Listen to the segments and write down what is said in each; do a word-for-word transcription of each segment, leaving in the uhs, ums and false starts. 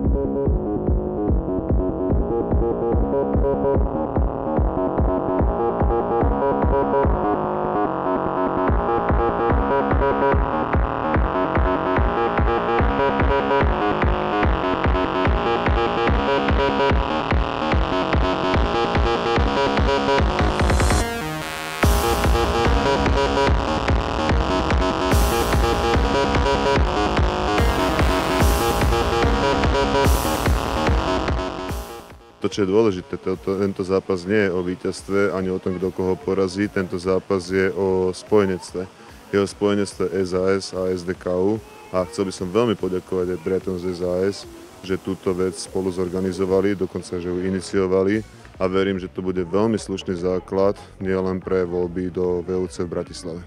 To, čo je dôležité, toto, tento zápas nie je o víťazstve ani o tom, kto koho porazí. Tento zápas je o spojenectve. Je o spojenectve es á es a es dé ká ú a chcel by som veľmi poďakovať aj priateľom z es á es, že túto vec spolu zorganizovali, dokonca, že ju iniciovali a verím, že to bude veľmi slušný základ nielen pre voľby do vé ú cé v Bratislave.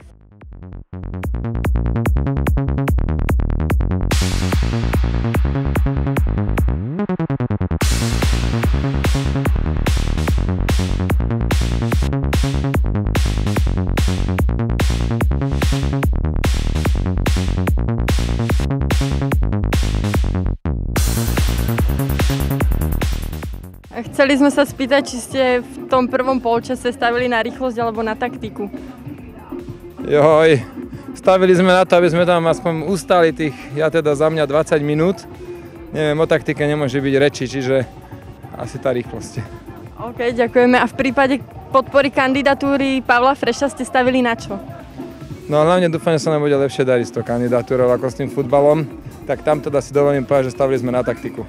Chceli sme sa spýtať, či ste v tom prvom polčase stavili na rýchlosť alebo na taktiku. Joj, stavili sme na to, aby sme tam aspoň ustali tých, ja teda za mňa dvadsať minút. Neviem, o taktike nemôže byť reči, čiže asi tá rýchlosť. OK, ďakujeme. A v prípade podpory kandidatúry Pavla Freša ste stavili na čo? No hlavne dúfam, že sa nám bude lepšie dariť s tou kandidatúrou ako s tým futbalom. Tak tam teda si dovolím povedať, že stavili sme na taktiku.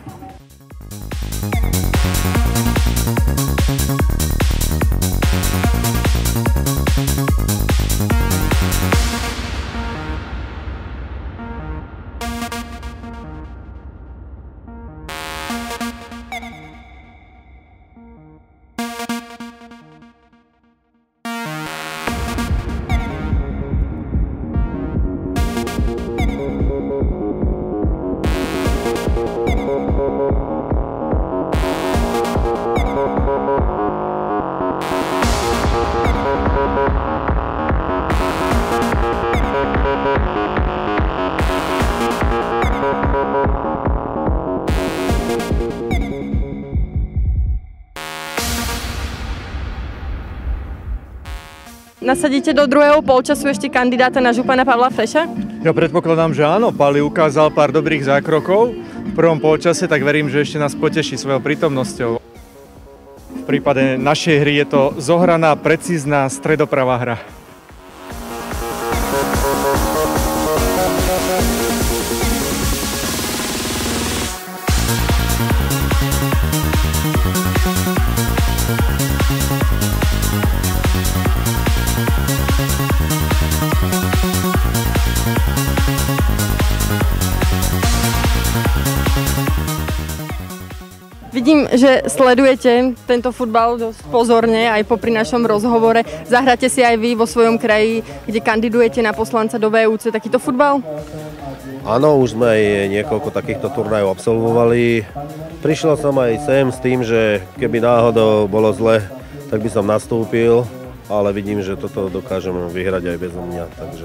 Nasadíte do druhého polčasu ešte kandidáta na župana Pavla Freša? Ja predpokladám, že áno. Pali ukázal pár dobrých zákrokov v prvom polčase, tak verím, že ešte nás poteší svojou prítomnosťou. V prípade našej hry je to zohraná, precízna stredopravá hra. Vidím, že sledujete tento futbal dosť pozorne aj popri našom rozhovore. Zahráte si aj vy vo svojom kraji, kde kandidujete na poslanca do vé ú cé takýto futbal? Áno, už sme aj niekoľko takýchto turnajov absolvovali. Prišiel som aj sem s tým, že keby náhodou bolo zle, tak by som nastúpil, ale vidím, že toto dokážem vyhrať aj bez mňa, takže...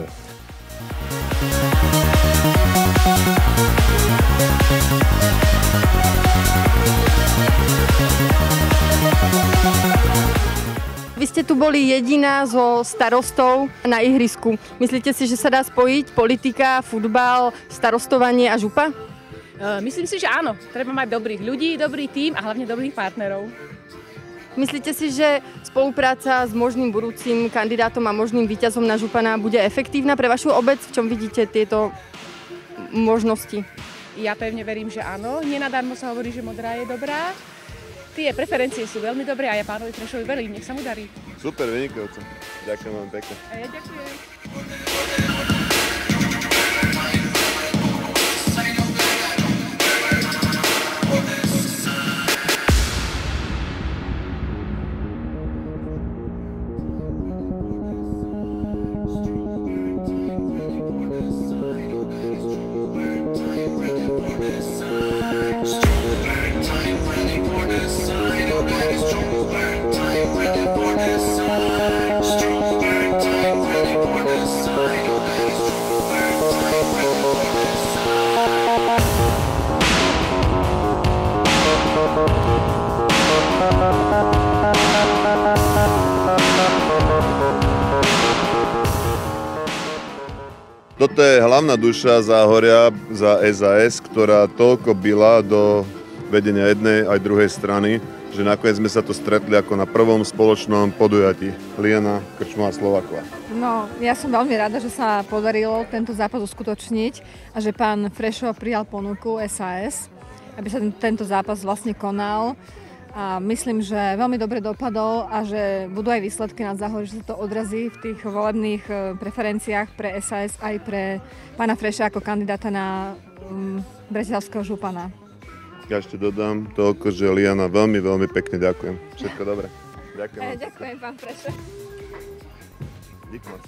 Vy ste tu boli jediná zo starostov na ihrisku. Myslíte si, že sa dá spojiť politika, futbal, starostovanie a župa? Myslím si, že áno. Treba mať dobrých ľudí, dobrý tím a hlavne dobrých partnerov. Myslíte si, že spolupráca s možným budúcim kandidátom a možným víťazom na župana bude efektívna pre vašu obec? V čom vidíte tieto možnosti? Ja pevne verím, že áno. Nenadarmo sa hovorí, že modrá je dobrá. Tie preferencie sú veľmi dobré a ja pánovi Frešovi verím. Nech sa mu darí. Super, vynikajúce. Ďakujem vám pekne. A ja ďakujem. Time, ready for this. Toto je hlavná duša Záhoria za es a es, ktorá toľko byla do vedenia jednej aj druhej strany, že nakoniec sme sa tu stretli ako na prvom spoločnom podujatí. Liana Krčmová Slováková. No, ja som veľmi rada, že sa podarilo tento zápas uskutočniť a že pán Frešo prijal ponuku es a es, aby sa ten, tento zápas vlastne konal. A myslím, že veľmi dobre dopadol a že budú aj výsledky na Záhorí, že sa to odrazí v tých volebných preferenciách pre es a es aj pre pána Freša ako kandidáta na um, bratislavského župana. Ja ešte dodám toľko, že Liana, veľmi, veľmi pekne ďakujem. Všetko dobré. Ďakujem. E, ďakujem, pán Frešo. Dík moc.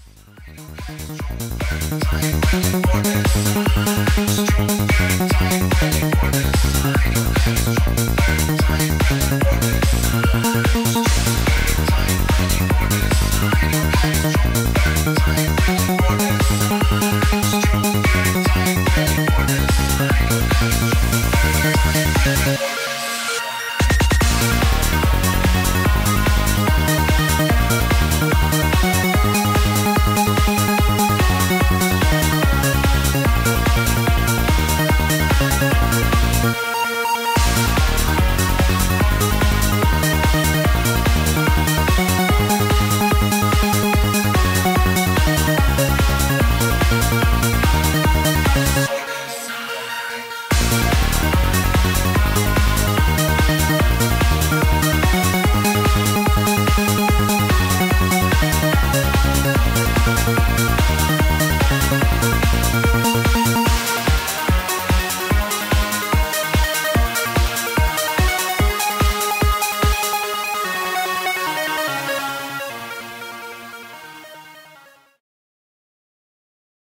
We'll be right back.